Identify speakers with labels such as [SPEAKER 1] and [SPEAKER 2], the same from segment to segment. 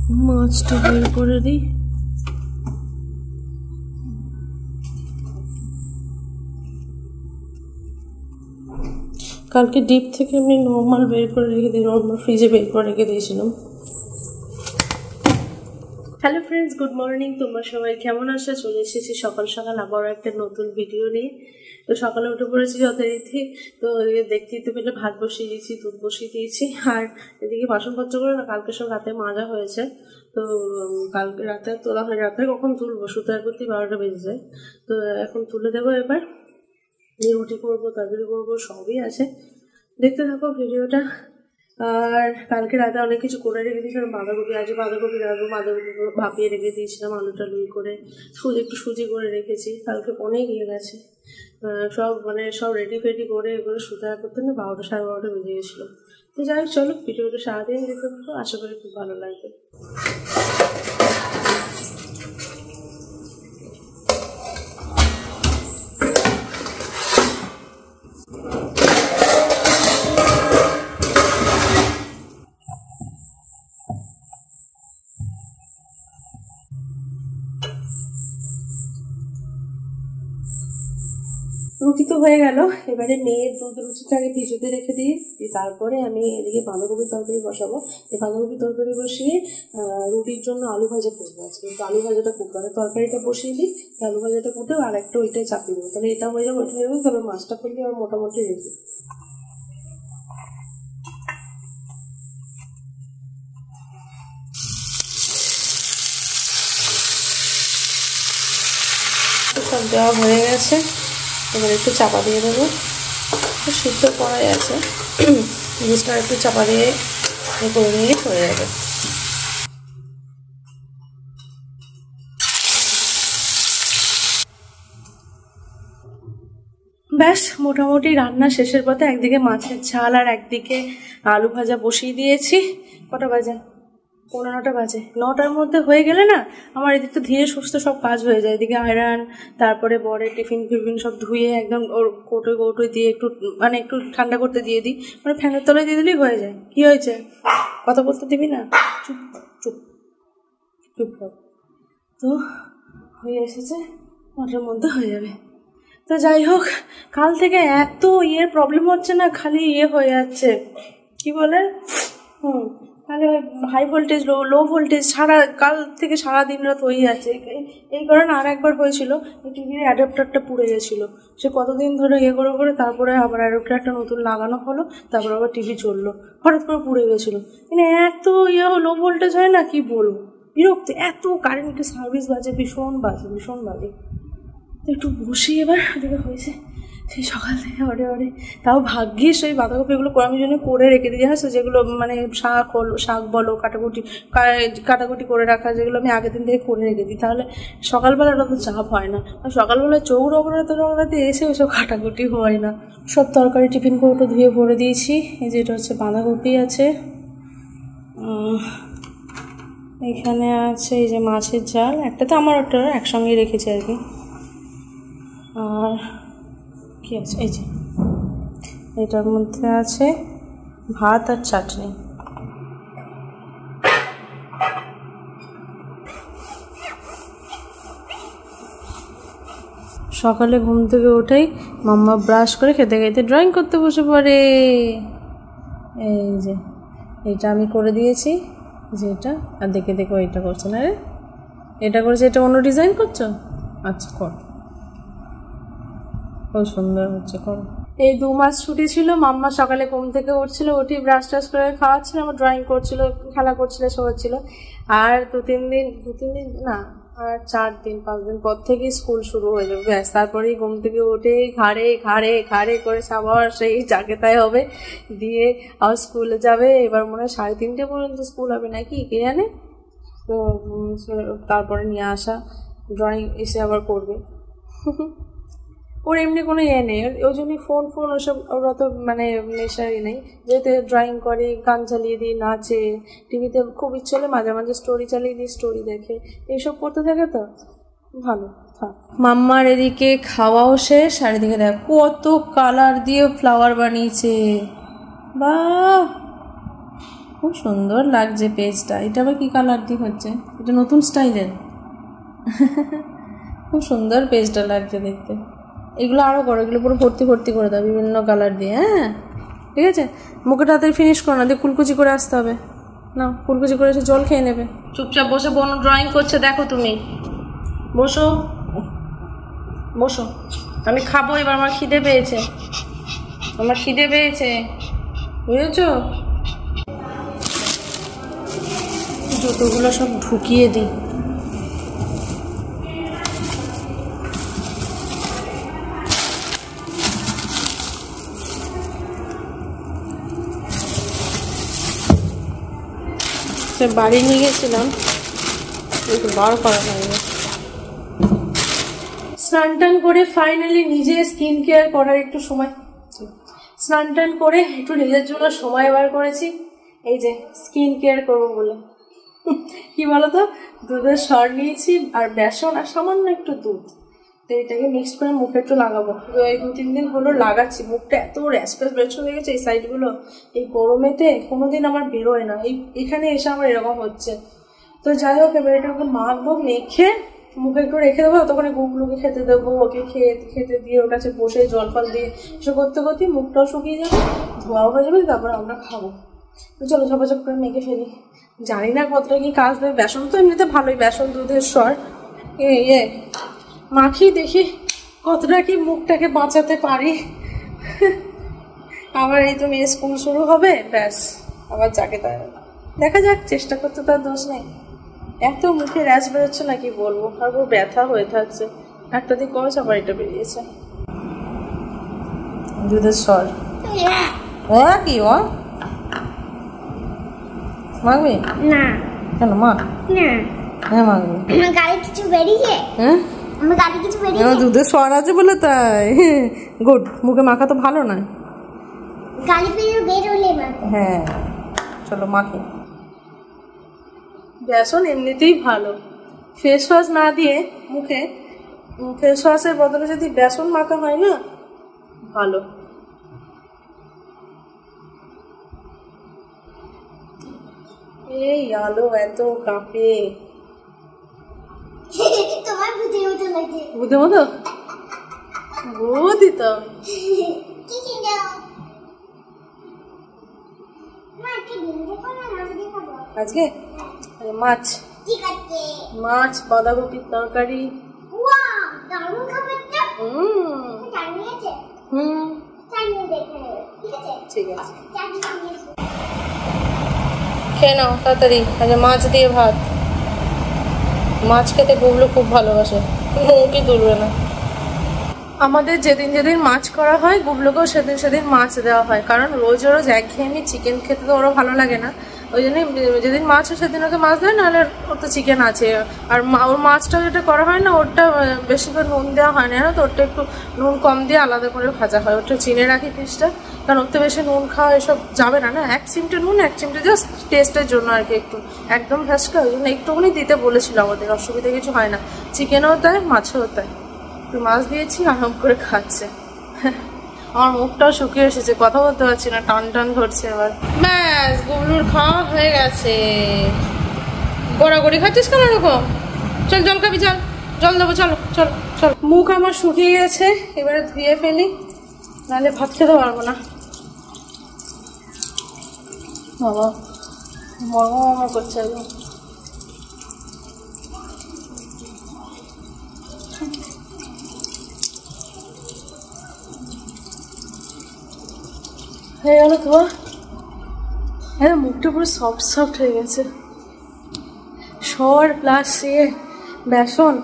[SPEAKER 1] মাছটা বের করে দিই। কালকে ডিপ থেকে আমি নর্মাল বের করে রেখে দিই, নর্মাল ফ্রিজে বের করে রেখে দিয়েছিলাম। Hello friends, good morning. তোমরা সবাই কেমন আছো? চলে এসেছি সকাল সকাল আবারও একটা নতুন ভিডিও নিয়ে। তো সকালে উঠে পড়েছি যথারীতি। তো দেখতেই তো পেলে ভাত বসিয়ে দিয়েছি, দুধ বসিয়ে দিয়েছি, আর এদিকে বাসনপত্রগুলো না কালকে সব রাতে মাজা হয়েছে। তো কালকে রাতে তোলা হয়, রাতে কখন তুলবো, সুতার প্রতি 12টা বেজে যায়। তো এখন তুলে দেবো। এবার রুটি করবো, তরকারি করবো, সবই আছে, দেখতে থাকো ভিডিওটা। আর কালকে রাতে অনেক কিছু করে রেখে দিয়েছিলাম। বাঁধাকপি আছে, বাঁধাকপি রাখবো, বাঁধাকপি ভাপিয়ে রেখে দিয়েছিলাম, আলুটা লুই করে একটু সুজি করে রেখেছি। কালকে অনেক ইয়ে গেছে, সব রেডি ফেডি করে এগুলো সুতায় করতে না 12টা সাড়ে 12টা বেজে গেছিলো। তো যাই হোক, চলো ভিডিওটা সারাদিন দেখতে থাকো, আশা করি খুব ভালো লাগবে। রুটি তো হয়ে গেল, এবারে মেয়ের দুধ রুটিটা আগে ভিজুতে রেখে দিই, তারপরে আমি এদিকে বাঁধাকপির তরকারি বসাবো। এই বাঁধাকপির তরকারি বসিয়ে রুটির জন্য আলু ভাজা করবো আজকে। কিন্তু আলু ভাজাটা করবো, তরকারিটা বসিয়ে দিই, আলু ভাজাটা ফুটেও আর একটা ওইটাই চাপিয়ে দেবো, তাহলে এটা হয়ে যাবে, ওইটা হয়ে যাবে, তাহলে মাছটা করলে আমার মোটামুটি রেডি। সব দেওয়া হয়ে গেছে, এবার একটু চাপা দিয়ে দেবো। সিদ্ধ করাই আছে, জিনিসটা একটু চাপা দিয়ে করে নিয়ে হয়ে যাবে। ব্যাস মোটামুটি রান্না শেষের পথে। একদিকে মাছের ঝাল আর একদিকে আলু ভাজা বসিয়ে দিয়েছি। কটা বাজে? 9:15 বাজে। 9টার মধ্যে হয়ে গেলে না আমার এদিকে ধীরে সুস্থ সব কাজ হয়ে যায়। এদিকে আয়রন, তারপরে বরের টিফিন সব ধুয়ে একদম ওর কৌটোয় দিয়ে একটু ঠান্ডা করতে দিয়ে দিই, ফ্যানের তলায় দিয়ে দিলেই হয়ে যায়। কি হয়েছে, কথা বলতে দিবি না? চুপ চুপ চুপ কর। তো হয়ে এসেছে, 9টার মধ্যে হয়ে যাবে। তো যাই হোক, কাল থেকে এত প্রবলেম হচ্ছে না, খালি হয়ে যাচ্ছে, কি বলে, তাহলে হাই ভোল্টেজ লো ভোল্টেজ কাল থেকে সারা দিন রাত হয়ে যাচ্ছে। এই কারণে আর একবার হয়েছিল, টিভির অ্যাডাপ্টারটা পুড়ে গেছিলো। সে কতদিন ধরে করে তারপরে আবার অ্যাডাপ্টারটা নতুন লাগানো হলো, তারপর আবার টিভি চললো, হঠাৎ করে পুড়ে গেছিলো। মানে এত লো ভোল্টেজ হয় না, কি বলবো, বিরক্ত। এত কারেন্টের সার্ভিস বাজে, ভীষণ বাজে। একটু বসি এবার, ওদিকে হয়েছে সেই সকাল থেকে অরে তাও ভাগ্যিস ওই বাঁধাকপিগুলো আমি জন্য করে রেখে দিই, জানো, যেগুলো শাক বলো কাটাকুটি করে রাখা, যেগুলো আমি আগের দিন থেকে করে রেখে দিই, তাহলে সকালবেলাটা তো চাপ হয় না। সকালবেলা চৌ রগড়াতে এসে ওইসব কাটাকুটি হয় না। সব তরকারি টিফিন কৌটো ধুয়ে ভরে দিয়েছি। এই যে এটা হচ্ছে বাঁধাকপি আছে, এখানে আছে এই যে মাছের ঝাল, একটা তো আমার ওটা একসঙ্গে রেখেছি আর কি। আর কি আছে, এই যে এটার মধ্যে আছে ভাত আর চাটনি। সকালে ঘুম থেকে উঠেই মাম্মা ব্রাশ করে খেতে খেতে ড্রয়িং করতে বসে পড়ে। এই যে এটা আমি করে দিয়েছি, যেটা আর দেখে ওইটা করছে না রে, এটা করেছে, এটা অন্য ডিজাইন করছো, আচ্ছা কর, খুব সুন্দর হচ্ছে, করো। এই 2 মাস ছুটি ছিল, মাম্মা সকালে ঘুম থেকে উঠছিল, উঠি ব্রাশ টাশ করে খাওয়াচ্ছিল, আমার ড্রয়িং করছিল, খেলা করছিল, সব হচ্ছিল। আর 2-3 দিন না, আর 4-5 দিন পর থেকে স্কুল শুরু হয়ে যাবে, ব্যাস তারপরেই ঘুম থেকে উঠে ঘাড়ে করে সাবার সেই যাকে তাই হবে, দিয়ে আবার স্কুলে যাবে। এবার মনে হয় 3:30 পর্যন্ত স্কুল হবে নাকি, কে জানে। তো তারপরে নিয়ে আসা ড্রয়িং এসে আবার করবে। ওর এমনি কোনো নেই, ওই জন্যই ফোন ওসব ওর অত নেশারই নেই। যেহেতু ড্রয়িং করে, গান চালিয়ে দিই, নাচে, টিভিতে খুব ইচ্ছে হলে মাঝে মাঝে স্টোরি চালিয়ে দিই, স্টোরি দেখে, এইসব করতে থাকে, তো ভালো থাক। মাম্মার এদিকে খাওয়াও শেষ, আর এদিকে দেখ কত কালার দিয়ে ফ্লাওয়ার বানিয়েছে, বাহ খুব সুন্দর লাগছে পেজটা। এটা আবার কি কালার দিয়ে হচ্ছে? এটা নতুন স্টাইলের। খুব সুন্দর পেজটা লাগছে দেখতে। এগুলো আরও করো, এগুলো পুরো ভর্তি ভর্তি করে দাও বিভিন্ন কালার দিয়ে। হ্যাঁ ঠিক আছে, মুখে তাড়াতাড়ি ফিনিশ করো না, দিয়ে কুলকুচি করে আসতে হবে। না কুলকুচি করে এসে জল খেয়ে নেবে। চুপচাপ বসে বোন ড্রয়িং করছে, দেখো তুমি। বসো বসো, আমি খাবো এবার, আমার খিদে পেয়েছে, আমার খিদে পেয়েছে, বুঝেছ? জুতোগুলো সব ঢুকিয়ে দিই। বাড়ি নিয়ে গেছিলাম, বার করা হয়নি। স্নান টান করে ফাইনালি নিজে স্কিন কেয়ার করার একটু সময়, স্নান টান করে একটু নিজের জন্য সময় বার করেছি। এই যে স্কিন কেয়ার করবো বলে, কি বলতো, দুধের সর নিয়েছি আর বেসন আর সামান্য একটু দুধ, তো এটাকে মিক্স করে মুখে একটু লাগাবো। এই 2-3 দিন হলো লাগাচ্ছি, মুখটা এত র্যাশ ফ্যাশ বেরোচ্ছে হয়ে গেছে এই সাইডগুলো। এই গরমেতে কোনোদিন আমার বেরোয় না, এখানে এসে আমার এরকম হচ্ছে। তো যাই হোক, এবার এটাকে মাখবো, মেখে মুখে একটু রেখে দেবো, তখন গুগলুকে খেতে দেবো, ওকে খেতে দিয়ে ওর কাছে বসে জল ফল দিয়ে এসব করতে করতে মুখটাও শুকিয়ে যাবে, ধোয়াও হয়ে যাবে, তারপর আমরা খাবো। তো চলো ঝপাঝপ করে মেখে ফেলি। জানি না কতটা কি কাজ দেবে, বেসন তো এমনিতে ভালোই, বেসন দুধের স্বর মাখি, দেখি কতটা কি মুখটাকে বাঁচাতে পারি। আবার এই তো মেয়ে স্কুল শুরু হবে, ব্যাস আবার যাকে তাই দেখা যাক, চেষ্টা করতে তার দোষ নেই। এত মুখে র্যাশ বেরোচ্ছে না কি বলবো, আর পুরো ব্যথা হয়ে থাকছে, একটা দিক কমেছে আবার এটা বেরিয়েছে। দুধের স্বর কি ও মাখবি না? কেন মা? না হ্যাঁ মাখবি। আমার গাড়ি কিছু বেরিয়েছে? হ্যাঁ আমার গাড়ি কিছু বেরিয়েছে, দুধের স্বর আছে বলে তাই। গুড, মুখে মাখা তো ভালো না, গাড়ি বের হলে হ্যাঁ। চলো মাখি। বেসন এমনিতেই ভালো, ফেস ওয়াশ না দিয়ে মুখে ফেস ওয়াশের বদলে যদি বেসন মাখা হয় না ভালো। এই আলো এত কাঁপে, তোমার ভূতের মতো লাগছে। ভূতের মতো? ভূতই তো। আজকে মাছ, মাছ বাঁধাকপির তরকারি। ঠিক আছে খেয়ে নাও তাড়াতাড়ি। আচ্ছা মাছ দিয়ে ভাত, মাছ খেতে গুগলু খুব ভালোবাসে, মুখই তুলবে না। আমাদের যেদিন যেদিন মাছ করা হয় গুগলুকেও সেদিন সেদিন মাছ দেওয়া হয়, কারণ রোজ রোজ একঘেয়েমি চিকেন খেতে তো ওরও ভালো লাগে না, ওই জন্যই যেদিন মাছ হয় সেদিন ওকে মাছ দেয়, নাহলে ওর তো চিকেন আছে। আর ওর মাছটা যেটা করা হয় না, ওরটা বেশি করে নুন দেওয়া হয় না, তো ওরটা একটু নুন কম দিয়ে আলাদা করে ভাজা হয়, ওটা চিনে রাখি পিসটা, কারণ ওর তো বেশি নুন খাওয়া এসব যাবে না, 1 চিমটে নুন 1 চিমটে জাস্ট টেস্টের জন্য আর কি, একটু একদম ভ্যাসকা, ওই জন্য একটুখানি দিতে বলেছিল আমাদের, অসুবিধা কিছু হয় না, চিকেনও তাই মাছও তাই। একটু মাছ দিয়েছি, আরাম করে খাচ্ছে। আমার মুখটাও শুকিয়ে এসেছে, কথা বলতে পারছি না, টান টান ধরছে এবার। ব্যাস গুবলুর খাওয়া হয়ে গেছে। গড়াগড়ি খাচ্ছিস কেন এরকম? চল জল খাবি, চল জল দেবো, চলো চল চল। মুখ আমার শুকিয়ে গেছে, এবারে ধুয়ে ফেলি, নাহলে ভাত খেতে পারবো না। বাবা মরম করছে একদম। হয়ে গেল তো, হ্যাঁ মুখটা পুরো সফট সফট হয়ে গেছে, সর প্লাস বেসন।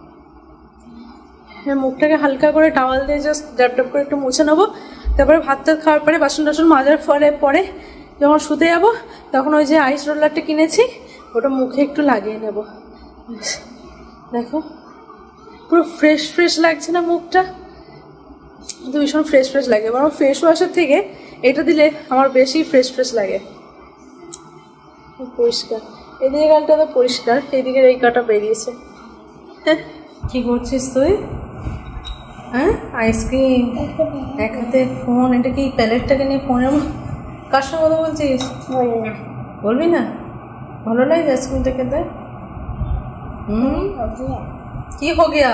[SPEAKER 1] হ্যাঁ মুখটাকে হালকা করে টাওয়াল দিয়ে জাস্ট ড্যাপ ড্যাপ করে একটু মুছে নেবো, তারপরে ভাত টাত খাওয়ার পরে বাসন টাসন মাজার পরে যখন শুতে যাবো তখন ওই যে আইস রোলারটা কিনেছি ওটা মুখে একটু লাগিয়ে নেব। দেখো পুরো ফ্রেশ ফ্রেশ লাগছে না মুখটা, ভীষণ ফ্রেশ ফ্রেশ লাগে, আমার ফেস ওয়াশের থেকে এটা দিলে আমার বেশি ফ্রেশ ফ্রেশ লাগে। পরিষ্কার, এদিকে গালটা তো পরিষ্কার, এদিকে এই কাটা বেরিয়েছে। কি করছিস তুই? হ্যাঁ আইসক্রিম, এক হাতে ফোন, এটা কি প্যালেটটাকে নিয়ে ফোনের কার সঙ্গে কথা বলছিস? বলবি না? ভালো লাগে আইসক্রিমটা খেতে? কি হো গিয়া?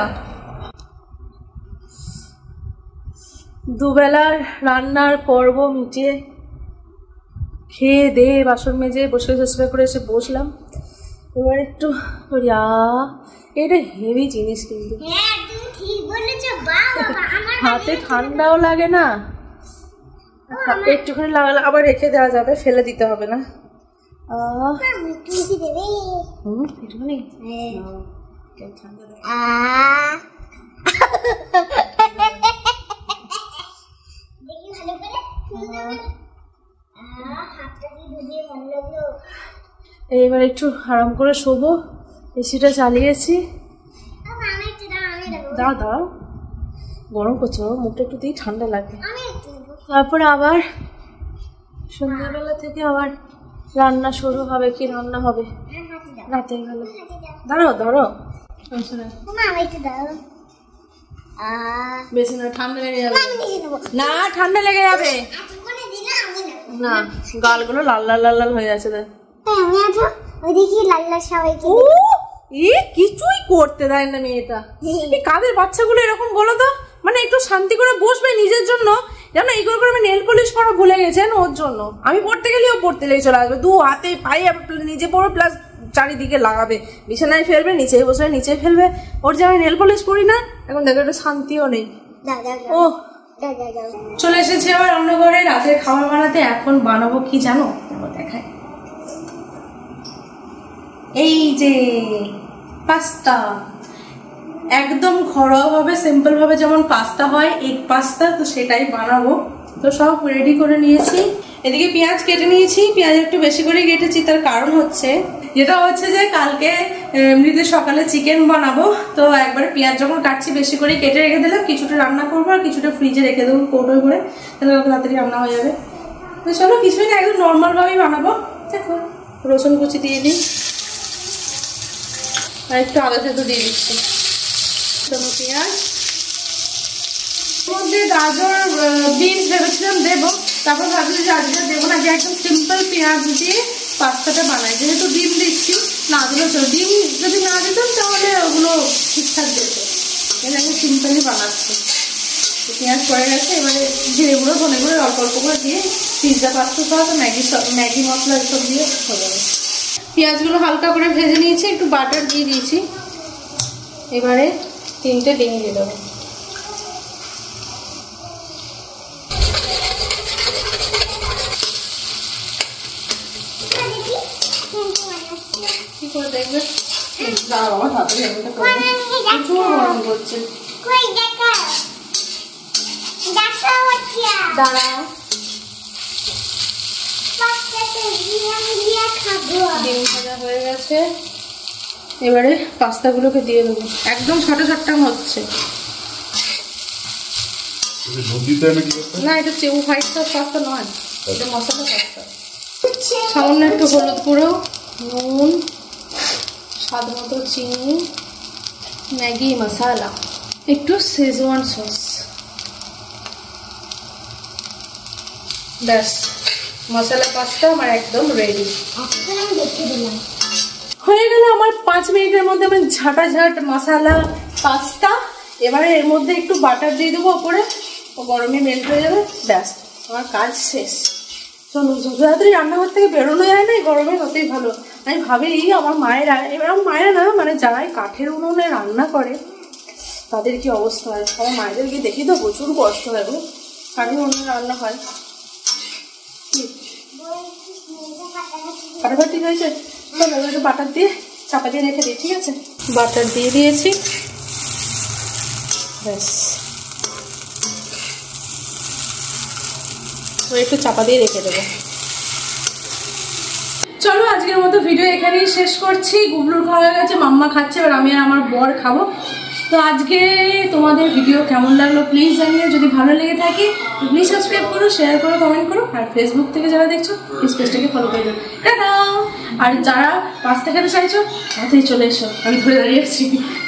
[SPEAKER 1] দুবেলার রান্নার পর্ব মিটিয়ে খেয়ে দে বাসন মেজে বসে চেষ্টা করে এসে বসলাম। এবার একটু এটা হেভি জিনিস কিন্তু হাতে ঠান্ডাও লাগে না, একটুখানি লাগালে আবার রেখে দেওয়া যাবে, ফেলে দিতে হবে না। একটুখানি এইবার একটু আরাম করে শোবো, এসিটা চালিয়েছি। দাঁড়াও গরম করছে, মুখটা একটু দিয়ে ঠান্ডা লাগে। তারপরে আবার সন্ধ্যাবেলা থেকে আবার রান্না শুরু হবে। কি রান্না হবে রাতের বেলা? দাঁড়াও বেশি না, ঠান্ডা লেগে যাবে। না ঠান্ডা লেগে যাবে না, গালগুলো লাল লাল লাল লাল হয়ে যাচ্ছে। কিছুই করতে দেয় না মেয়েটা। কাদের বাচ্চাগুলো এরকম বলো তো? মানে একটু শান্তি করে বসবে নিজের জন্য, জানো এইগুলো করে আমি নেল পলিশ করা ভুলে গেছেন ওর জন্য। আমি পড়তে গেলে ও পড়তে লেগে চলে আসবে, দু হাতে পায়ে নিজে পড়ো প্লাস চারিদিকে লাগাবে, বিছানায় ফেলবে, নিচে বসে নিচে ফেলবে। ওর যে আমি নেল পলিশ করি না, এখন দেখো একটু শান্তিও নেই। ও চলে এসেছি আবার রান্নাঘরে রাতের খাবার বানাতে। এখন বানাবো কি জানো? দেখায়, এই যে পাস্তা, একদম ঘরোয়া ভাবে সিম্পল ভাবে যেমন পাস্তা হয়, এগ পাস্তা, তো সেটাই বানাবো। তো সব রেডি করে নিয়েছি। এদিকে পেঁয়াজ কেটে নিয়েছি, পেঁয়াজ একটু বেশি করে কেটেছি। তার কারণ হচ্ছে যে কালকে এমনিতে সকালে চিকেন বানাবো, তো একবারে পেঁয়াজ যখন কাটছি বেশি করে কেটে রেখে দিলাম। কিছুটা রান্না করবো আর কিছুটা ফ্রিজে রেখে দেবো কৌটোয় করে, তাহলে তাড়াতাড়ি রান্না হয়ে যাবে। তো চলো কিছুই না, একদম নর্মাল ভাবেই বানাবো। দেখো রসুন কুচি দিয়ে দিই আর একটু আদা থেতো দিয়ে দিচ্ছি। পেঁয়াজ মধ্যে গাজর বিনস ভেবেছিলাম দেবো, তারপর ভাবছি যে আজকে দেবো না, যে একদম সিম্পল পেঁয়াজ দিয়ে পাস্তাটা বানাই। যেহেতু ডিম দিচ্ছি, না দিলেও চলো, ডিম যদি না দিতাম তাহলে ওগুলো ঠিকঠাক যেত। এটা আমি সিম্পলই বানাচ্ছি। পেঁয়াজ পড়ে গেছে, এবারে জিরে গুঁড়ো ধনে গুঁড়ো অল্প অল্প করে দিয়ে পিৎজা পাস্তা সস ম্যাগি মশলা এসব দিয়ে হয়ে যাবে। পেঁয়াজগুলো হালকা করে ভেজে নিয়েছি, একটু বাটার দিয়ে দিয়েছি। এবারে 3টে ডিম দিয়ে দেবো। কি করে দেখবে? আমার হাতে প্রচুর গরম করছে। দাঁড়াও, ডিম ভাজা হয়ে গেছে, এবারে পাস্তাগুলোকে দিয়ে দেবো। একদম ছটা হচ্ছে না, এটা হোয়াইট সস পাস্তা নয়, এটা মশলা পাস্তা। সামান্য একটু হলুদ গুঁড়ো, নুন, স্বাদ মতো চিনি, ম্যাগি মশলা, একটু শেজওয়ান সস, ব্যাস মশলা পাস্তা আমার একদম রেডি হয়ে গেল। আমার 5 মিনিটের মধ্যে আমি ঝাঁটাঝাট মশলা পাস্তা। এবারে এর মধ্যে একটু বাটার দিয়ে দেবো ওপরে, ও গরমে মেল্ট হয়ে যাবে, ব্যাস আমার কাজ শেষ। চলো যত তাড়াতাড়ি রান্নাঘর থেকে বেরোনো যায় না এই গরমে ততই ভালো। আমি ভাবি আমার মায়েরা, এবার আমার মায়েরা না, মানে যারাই কাঠের উনুনে রান্না করে তাদের কি অবস্থা হয়। আমার মায়েদেরকে দেখি তো প্রচুর কষ্ট হয় গো, কাঠের উনুনে রান্না হয়। ফাটাফাটি হয়েছে, চলো একটু বাটার দিয়ে চাপা দিয়ে রেখে দিই, ঠিক আছে? বাটার দিয়ে দিয়েছি, ব্যাস একটু চাপা দিয়ে রেখে দেবো। চলো আজকের মতো ভিডিও এখানেই শেষ করছি। গুবলুর খাওয়া হয়ে গেছে, মাম্মা খাচ্ছে, এবার আমি আর আমার বর খাবো। তো আজকে তোমাদের ভিডিও কেমন লাগলো প্লিজ জানিও। যদি ভালো লেগে থাকে প্লিজ সাবস্ক্রাইব করো, শেয়ার করো, কমেন্ট করো। আর ফেসবুক থেকে যারা দেখছো প্লিজ পেজটাকে ফলো করে দেবো। টাটা। আর যারা পাস্তা খেতে চাইছো তাড়াতাড়ি চলে এসো, আমি ধরে দাঁড়িয়ে আছি।